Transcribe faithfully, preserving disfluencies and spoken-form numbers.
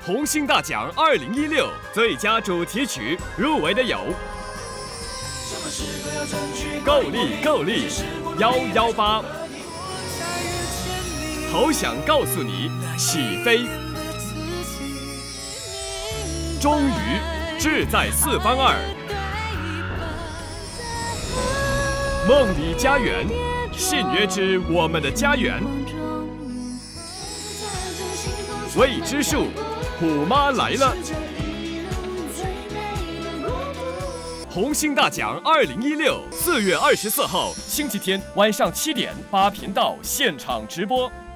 红星大奖二零一六最佳主题曲入围的有《够力够力》幺幺八，好想告诉你起飞，终于志在四方二，梦里家园，信约之我们的家园，未知数，虎妈来了。红星大奖二零一六四月二十四号星期天晚上七点，八频道现场直播。